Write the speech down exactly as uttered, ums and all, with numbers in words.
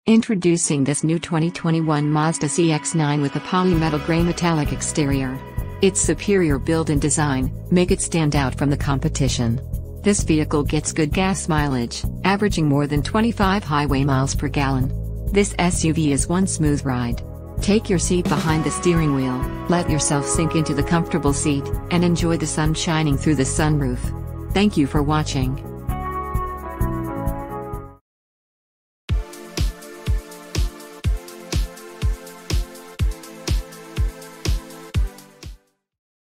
Introducing this new twenty twenty-one Mazda C X nine with a polymetal gray metallic exterior. Its superior build and design make it stand out from the competition. This vehicle gets good gas mileage, averaging more than twenty-five highway miles per gallon. This S U V is one smooth ride. Take your seat behind the steering wheel, let yourself sink into the comfortable seat, and enjoy the sun shining through the sunroof. Thank you for watching.